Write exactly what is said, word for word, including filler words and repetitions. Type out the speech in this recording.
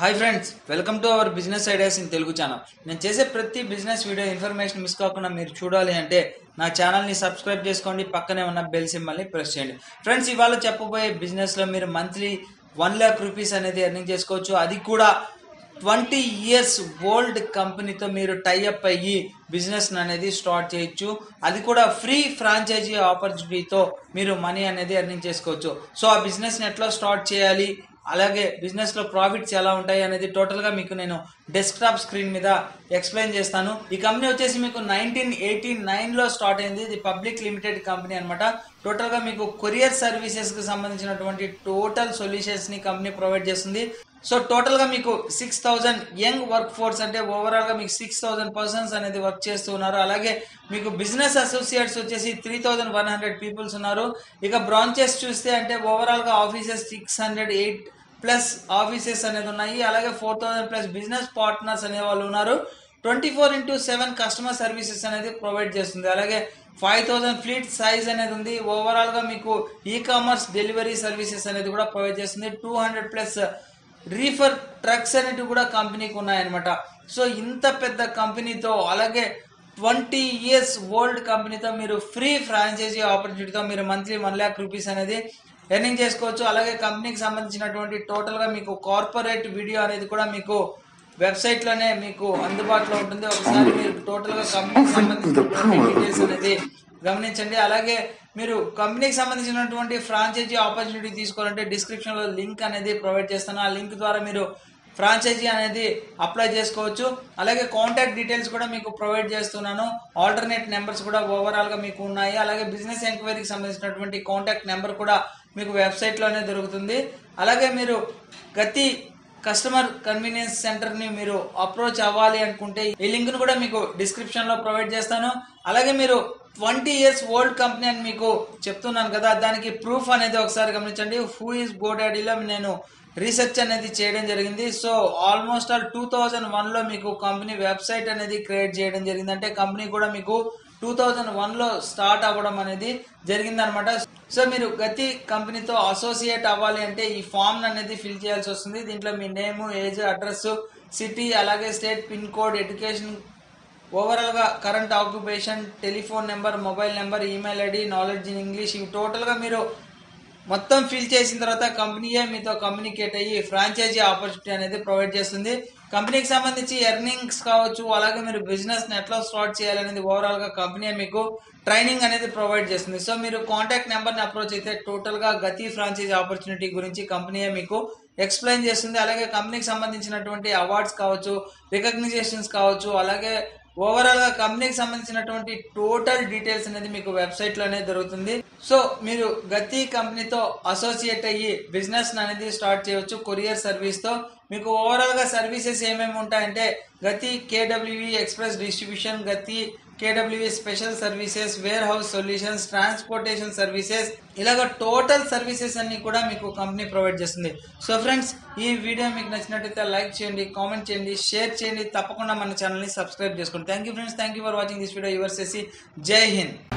Hi friends, welcome to our business ideas in Telugu channel. నేను చేసే ప్రతి బిజినెస్ వీడియో ఇన్ఫర్మేషన్ మిస్ కాకుండా మీరు చూడాలి అంటే నా ఛానల్ని సబ్స్క్రైబ్ చేసుకోండి, పక్కనే ఉన్న బెల్ సింబల్ని ప్రెస్ చేయండి. ఫ్రెండ్స్, ఇవాళ చెప్పబోయే బిజినెస్లో మీరు మంత్లీ వన్ ల్యాక్ రూపీస్ అనేది ఎర్నింగ్ చేసుకోవచ్చు. అది కూడా ట్వంటీ ఇయర్స్ ఓల్డ్ కంపెనీతో మీరు టైఅప్ అయ్యి బిజినెస్ అనేది స్టార్ట్ చేయొచ్చు. అది కూడా ఫ్రీ ఫ్రాంచైజీ ఆపర్చునిటీతో మీరు మనీ అనేది ఎర్నింగ్ చేసుకోవచ్చు. సో ఆ బిజినెస్ని ఎట్లా స్టార్ట్ చేయాలి, అలాగే బిజినెస్లో ప్రాఫిట్స్ ఎలా ఉంటాయి అనేది టోటల్గా మీకు నేను డెస్క్టాప్ స్క్రీన్ మీద ఎక్స్ప్లెయిన్ చేస్తాను. ఈ కంపెనీ వచ్చేసి మీకు నైన్టీన్ ఎయిటీ నైన్లో స్టార్ట్ అయింది. ఇది పబ్లిక్ లిమిటెడ్ కంపెనీ అనమాట. టోటల్గా మీకు కొరియర్ సర్వీసెస్కి సంబంధించినటువంటి టోటల్ సొల్యూషన్స్ని కంపెనీ ప్రొవైడ్ చేస్తుంది. సో టోటల్గా మీకు six thousand young work force అంటే ఓవరాల్గా మీకు సిక్స్ థౌజండ్ పర్సన్స్ అనేది వర్క్ చేస్తూ ఉన్నారు. అలాగే మీకు బిజినెస్ అసోసియేట్స్ వచ్చేసి three thousand one hundred peoples ఉన్నారు. ఇక బ్రాంచెస్ చూస్తే అంటే ఓవరాల్గా offices six hundred eight plus offices అనేది ఉన్నాయి. అలాగే four thousand plus business partners అనే వాళ్ళు ఉన్నారు. Twenty four into seven customer services అనేది ప్రొవైడ్ చేస్తుంది. అలాగే ఫైవ్ థౌజండ్ ఫ్లీట్ సైజ్ అనేది ఉంది. ఓవరాల్గా మీకు ఈ కామర్స్ డెలివరీ సర్వీసెస్ అనేది కూడా ప్రొవైడ్ చేస్తుంది. Two hundred plus reefer trucks అనేటివి కూడా కంపెనీకి ఉన్నాయన్నమాట. సో ఇంత పెద్ద కంపెనీతో, అలాగే ట్వంటీ ఇయర్స్ ఓల్డ్ కంపెనీతో మీరు ఫ్రీ ఫ్రాంచైజీ ఆపర్చునిటీతో మీరు మంత్లీ వన్ ల్యాక్ రూపీస్ అనేది ఎర్నింగ్ చేసుకోవచ్చు. అలాగే కంపెనీకి సంబంధించినటువంటి టోటల్గా మీకు కార్పొరేట్ వీడియో అనేది కూడా మీకు వెబ్సైట్లోనే మీకు అందుబాటులో ఉంటుంది. ఒకసారి మీరు టోటల్గా కంపెనీకి సంబంధించినటువంటి డీటెయిల్స్ అనేది గమనించండి. అలాగే మీరు కంపెనీకి సంబంధించినటువంటి ఫ్రాంచైజీ ఆపర్చునిటీ తీసుకోవాలంటే డిస్క్రిప్షన్లో లింక్ అనేది ప్రొవైడ్ చేస్తాను. ఆ లింక్ ద్వారా మీరు ఫ్రాంచైజీ అనేది అప్లై చేసుకోవచ్చు. అలాగే కాంటాక్ట్ డీటెయిల్స్ కూడా మీకు ప్రొవైడ్ చేస్తున్నాను. ఆల్టర్నేట్ నెంబర్స్ కూడా ఓవరాల్గా మీకు ఉన్నాయి. అలాగే బిజినెస్ ఎంక్వైరీకి సంబంధించినటువంటి కాంటాక్ట్ నెంబర్ కూడా మీకు వెబ్సైట్లోనే దొరుకుతుంది. అలాగే మీరు గతి కస్టమర్ కన్వీనియన్స్ సెంటర్ని మీరు అప్రోచ్ అవ్వాలి అనుకుంటే ఈ లింక్ను కూడా మీకు డిస్క్రిప్షన్లో ప్రొవైడ్ చేస్తాను. అలాగే మీరు ట్వంటీ ఇయర్స్ ఓల్డ్ కంపెనీ అని మీకు చెప్తున్నాను కదా, దానికి ప్రూఫ్ అనేది ఒకసారి గమనించండి. హూ ఈస్ గోడాడీలో నేను రీసెర్చ్ అనేది చేయడం జరిగింది. So almost all two thousand వన్లో మీకు కంపెనీ వెబ్సైట్ అనేది క్రియేట్ చేయడం జరిగింది. అంటే కంపెనీ కూడా మీకు టూ థౌజండ్ వన్లో స్టార్ట్ అవ్వడం అనేది జరిగిందనమాట. సో మీరు గతి కంపెనీతో అసోసియేట్ అవ్వాలి అంటే ఈ ఫామ్ అనేది ఫిల్ చేయాల్సి వస్తుంది. దీంట్లో మీ నేము, ఏజ్, అడ్రస్, సిటీ, అలాగే స్టేట్, పిన్ కోడ్, ఎడ్యుకేషన్, ఓవరాల్గా current occupation, telephone number, mobile number, email ID, knowledge in English, ఇవి టోటల్గా మీరు మొత్తం ఫిల్ చేసిన తర్వాత కంపెనీయే మీతో కమ్యూనికేట్ అయ్యి ఫ్రాంచైజీ ఆపర్చునిటీ అనేది ప్రొవైడ్ చేస్తుంది. కంపెనీకి సంబంధించి ఎర్నింగ్స్ కావచ్చు, అలాగే మీరు బిజినెస్ని ఎట్లా స్టార్ట్ చేయాలనేది ఓవరాల్గా కంపెనీ మీకు ట్రైనింగ్ అనేది ప్రొవైడ్ చేస్తుంది. సో మీరు కాంటాక్ట్ నెంబర్ని అప్రోచ్ అయితే టోటల్గా గతి ఫ్రాంచైజీ ఆపర్చునిటీ గురించి కంపెనీ మీకు ఎక్స్ప్లెయిన్ చేస్తుంది. అలాగే కంపెనీకి సంబంధించినటువంటి అవార్డ్స్ కావచ్చు, రికగ్నిజేషన్స్ కావచ్చు, అలాగే ఓవరాల్గా కంపెనీకి సంబంధించినటువంటి టోటల్ డీటెయిల్స్ అనేది మీకు వెబ్సైట్లోనే దొరుకుతుంది. సో మీరు గతి కంపెనీతో అసోసియేట్ అయ్యి బిజినెస్ అనేది స్టార్ట్ చేయవచ్చు కొరియర్ సర్వీస్తో. మీకు ఓవరాల్గా సర్వీసెస్ ఏమేమి ఉంటాయంటే గతి కేడబ్ల్యూవి express distribution, Gati KWV special services, warehouse solutions, transportation services, ఇలాగ టోటల్ సర్వీసెస్ అన్ని కూడా మీకు కంపెనీ ప్రొవైడ్ చేస్తుంది. సో ఫ్రెండ్స్, ఈ వీడియో మీకు నచ్చినట్టయితే లైక్ చేయండి, కామెంట్ చేయండి, షేర్ చేయండి, తప్పకుండా మన ఛానల్ని సబ్స్క్రైబ్ చేసుకోండి. Thank you friends, thank you for watching this video. Yours చేసి జై హింద్.